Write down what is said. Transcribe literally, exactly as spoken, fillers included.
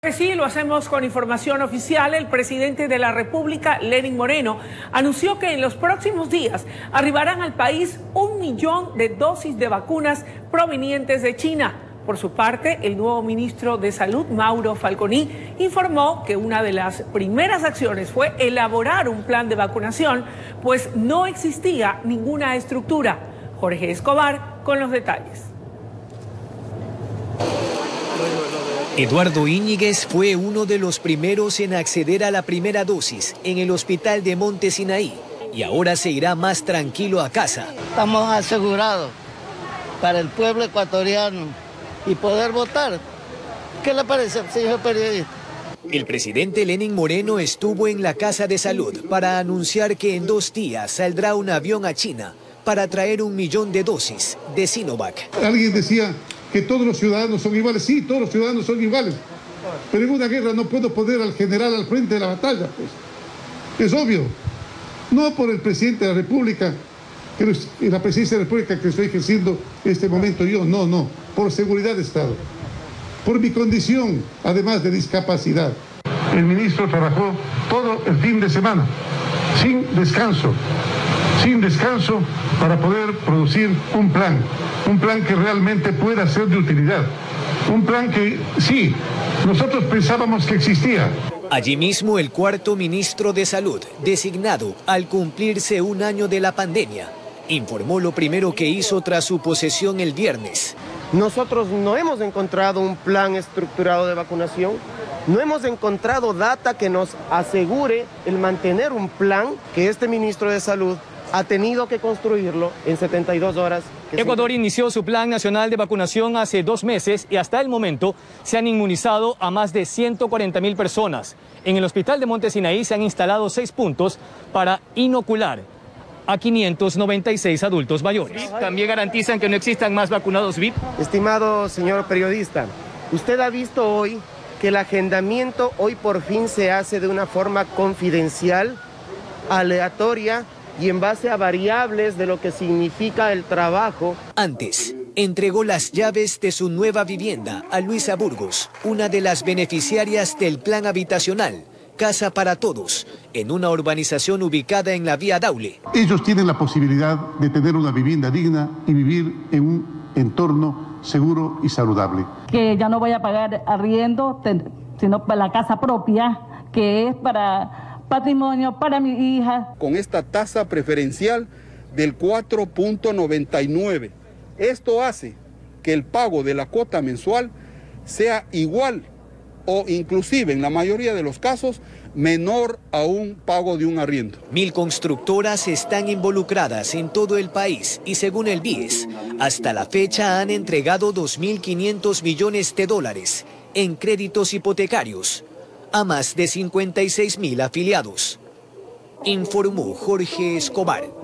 Sí, lo hacemos con información oficial. El presidente de la República, Lenín Moreno, anunció que en los próximos días arribarán al país un millón de dosis de vacunas provenientes de China. Por su parte, el nuevo ministro de Salud, Mauro Falconi, informó que una de las primeras acciones fue elaborar un plan de vacunación, pues no existía ninguna estructura. Jorge Escobar con los detalles. Eduardo Íñiguez fue uno de los primeros en acceder a la primera dosis en el hospital de Monte Sinaí y ahora se irá más tranquilo a casa. Estamos asegurados para el pueblo ecuatoriano y poder votar. ¿Qué le parece, señor periodista? El presidente Lenín Moreno estuvo en la Casa de Salud para anunciar que en dos días saldrá un avión a China para traer un millón de dosis de Sinovac. Alguien decía que todos los ciudadanos son iguales. Sí, todos los ciudadanos son iguales. Pero en una guerra no puedo poner al general al frente de la batalla, pues. Es obvio. No por el presidente de la República, que es la presidencia de la República que estoy ejerciendo en este momento yo, no, no. Por seguridad de Estado. Por mi condición, además de discapacidad. El ministro trabajó todo el fin de semana, sin descanso. sin descanso para poder producir un plan, un plan que realmente pueda ser de utilidad, un plan que sí, nosotros pensábamos que existía. Allí mismo el cuarto ministro de Salud, designado al cumplirse un año de la pandemia, informó lo primero que hizo tras su posesión el viernes. Nosotros no hemos encontrado un plan estructurado de vacunación, no hemos encontrado data que nos asegure el mantener un plan que este ministro de Salud ha tenido que construirlo en setenta y dos horas. Ecuador inició su plan nacional de vacunación hace dos meses y hasta el momento se han inmunizado a más de ciento cuarenta mil personas. En el hospital de Monte Sinaí se han instalado seis puntos para inocular a quinientos noventa y seis adultos mayores. ¿También garantizan que no existan más vacunados V I P? Estimado señor periodista, usted ha visto hoy que el agendamiento hoy por fin se hace de una forma confidencial, aleatoria, y en base a variables de lo que significa el trabajo. Antes, entregó las llaves de su nueva vivienda a Luisa Burgos, una de las beneficiarias del plan habitacional, Casa para Todos, en una urbanización ubicada en la vía Daule. Ellos tienen la posibilidad de tener una vivienda digna y vivir en un entorno seguro y saludable. Que ya no voy a pagar arriendo, sino para la casa propia, que es para patrimonio para mi hija. Con esta tasa preferencial del cuatro punto noventa y nueve. Esto hace que el pago de la cuota mensual sea igual o inclusive en la mayoría de los casos menor a un pago de un arriendo. Mil constructoras están involucradas en todo el país y según el B I E S, hasta la fecha han entregado dos mil quinientos millones de dólares en créditos hipotecarios a más de cincuenta y seis mil afiliados. Informó Jorge Escobar.